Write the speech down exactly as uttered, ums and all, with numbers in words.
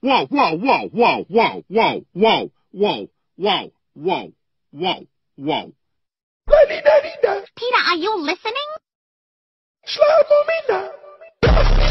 Wow, wow, wow, wow, wow, wow, wow, wow, wow, wow, wow, wow. La-di-da-di-da. Peter, are you listening? Shla-mo-me-na.